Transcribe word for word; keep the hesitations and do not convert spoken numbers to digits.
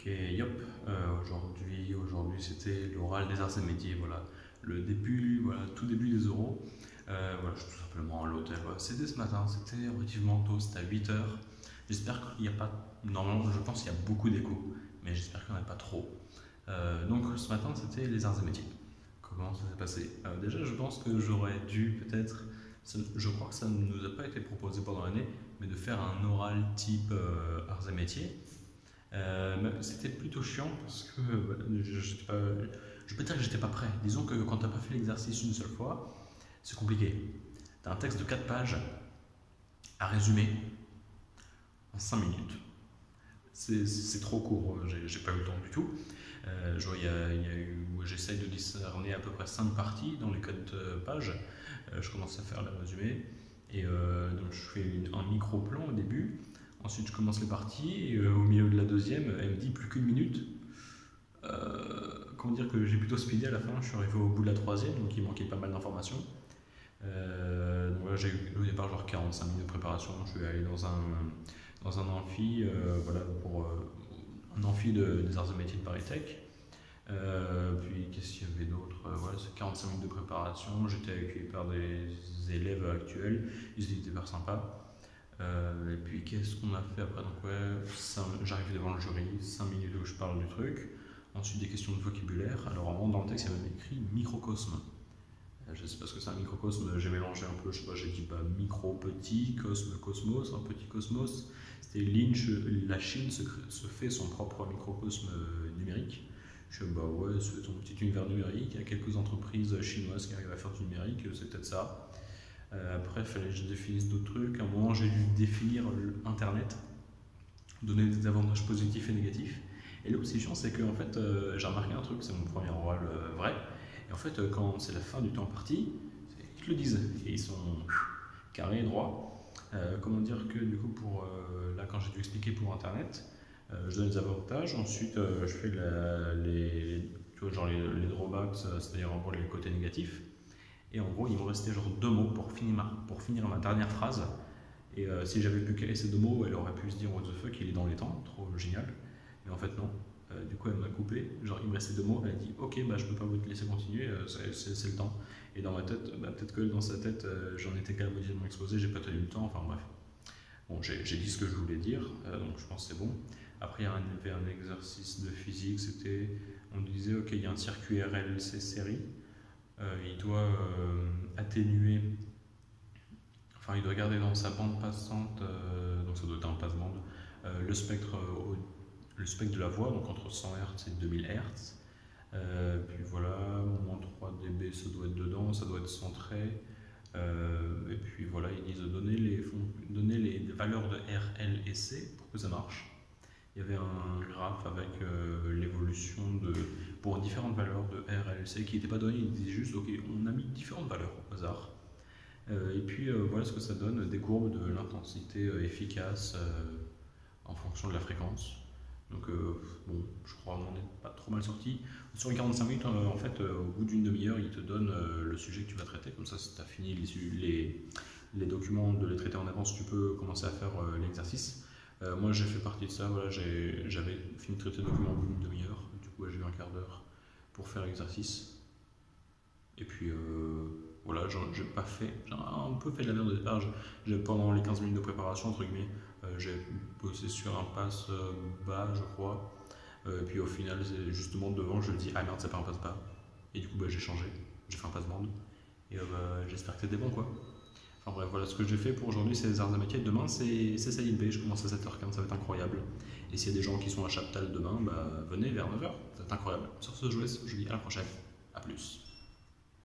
Yop, euh, aujourd'hui, aujourd'hui c'était l'oral des arts et métiers, voilà, le début, voilà, tout début des oraux. Euh, voilà, je suis tout simplement à l'hôtel. Voilà. C'était ce matin, c'était relativement tôt, c'était à huit heures. J'espère qu'il n'y a pas, normalement, je pense qu'il y a beaucoup d'écho, mais j'espère qu'il n'y en a pas trop. Euh, donc ce matin, c'était les arts et métiers. Comment ça s'est passé? euh, Déjà, je pense que j'aurais dû peut-être, je crois que ça ne nous a pas été proposé pendant l'année, mais de faire un oral type euh, arts et métiers. Euh, c'était plutôt chiant parce que bah, je, je, pas, je peux dire que j'étais pas prêt. Disons que quand t'as pas fait l'exercice une seule fois, c'est compliqué. T'as un texte de quatre pages à résumer en cinq minutes. C'est trop court, j'ai pas eu le temps du tout. Euh, genre, y a, y a eu, j'essaye de discerner à peu près cinq parties dans les quatre pages. Euh, je commence à faire le résumé et euh, donc je fais une, un micro-plan au début. Ensuite, je commence les parties et euh, au milieu de la deuxième, elle me dit plus qu'une minute. Euh, comment dire que j'ai plutôt speedé à la fin, je suis arrivé au bout de la troisième, donc il manquait pas mal d'informations. Euh, donc voilà, j'ai eu au départ genre quarante-cinq minutes de préparation, je suis allé dans un, dans un amphi, euh, voilà, pour euh, un amphi de, des arts et métiers de Paris Tech. Euh, puis qu'est-ce qu'il y avait d'autre? euh, Voilà, c'est quarante-cinq minutes de préparation, j'étais accueilli par des élèves actuels, ils étaient hyper sympas. Euh, et puis qu'est-ce qu'on a fait après? Donc ouais, j'arrive devant le jury, cinq minutes où je parle du truc. Ensuite des questions de vocabulaire. Alors en dans le texte il y avait écrit microcosme. Je sais pas ce que c'est un microcosme, j'ai mélangé un peu, je sais pas, j'ai dit pas micro, petit, cosme, cosmos, un petit cosmos. C'était Lynch, la Chine se, se fait son propre microcosme numérique. Je suis bah ouais, c'est son petit univers numérique, il y a quelques entreprises chinoises qui arrivent à faire du numérique, c'est peut-être ça. Euh, après, il fallait que je définisse d'autres trucs. À un moment, j'ai dû définir Internet, donner des avantages positifs et négatifs. Et là où c'est chiant, c'est que en fait, euh, j'ai remarqué un truc, c'est mon premier oral euh, vrai. Et en fait, euh, quand c'est la fin du temps imparti, ils te le disent. Et ils sont carrés, droits. Euh, comment dire que du coup, pour, euh, là, quand j'ai dû expliquer pour Internet, euh, je donne des avantages. Ensuite, euh, je fais la, les, tu vois, genre les, les drawbacks, c'est-à-dire en gros les côtés négatifs. Et en gros, il me restait genre deux mots pour finir ma, pour finir ma dernière phrase. Et euh, si j'avais pu caler ces deux mots, elle aurait pu se dire what the fuck, il est dans les temps, trop génial. Mais en fait, non. Euh, du coup, elle m'a coupé. Genre, il me restait deux mots. Elle a dit ok, bah je peux pas vous laisser continuer, euh, c'est le temps. Et dans ma tête, bah, peut-être que dans sa tête, euh, j'en étais qu'à la moitié de mon exposé, j'ai pas tenu le temps, enfin bref. Bon, j'ai dit ce que je voulais dire, euh, donc je pense que c'est bon. Après, il y avait un exercice de physique, c'était, on disait ok, il y a un circuit R L C série. Euh, il doit euh, atténuer, enfin il doit garder dans sa bande passante, euh, donc ça doit être un passe-bande, euh, le, spectre, euh, le spectre de la voix, donc entre cent hertz et deux mille hertz. Euh, puis voilà, moins trois décibels, ça doit être dedans, ça doit être centré. Euh, et puis voilà, ils disent donner les, donner les valeurs de R, L et C pour que ça marche. Il y avait un graphe avec euh, l'évolution de pour différentes valeurs de R, L, C qui n'étaient pas données, il disait juste ok, on a mis différentes valeurs au hasard. Euh, et puis euh, voilà ce que ça donne, des courbes de l'intensité euh, efficace euh, en fonction de la fréquence. Donc euh, bon, je crois qu'on n'est pas trop mal sorti. Sur les quarante-cinq minutes, euh, en fait, euh, au bout d'une demi-heure, il te donne euh, le sujet que tu vas traiter. Comme ça, si tu as fini les, les, les documents de les traiter en avance, tu peux commencer à faire euh, l'exercice. Euh, moi j'ai fait partie de ça, voilà, j'avais fini de traiter le document au bout d'une demi-heure, du coup j'ai eu un quart d'heure pour faire l'exercice. Et puis euh, voilà, j'ai pas fait, j'ai un peu fait de la merde au départ, pendant les quinze minutes de préparation, entre guillemets, euh, j'ai bossé sur un passe euh, bas, je crois. Euh, et puis au final, justement devant, je me dis ah merde, c'est pas un passe bas. Et du coup bah, j'ai changé, j'ai fait un passe bande. Et euh, bah, j'espère que c'était bon quoi. Enfin bref, voilà ce que j'ai fait pour aujourd'hui, c'est les arts et métiers. Demain, c'est C I L B, je commence à sept heures quinze, ça va être incroyable. Et s'il y a des gens qui sont à Chaptal demain, bah, venez vers neuf heures, ça va être incroyable. Sur ce, je vous laisse, je vous dis à la prochaine, à plus.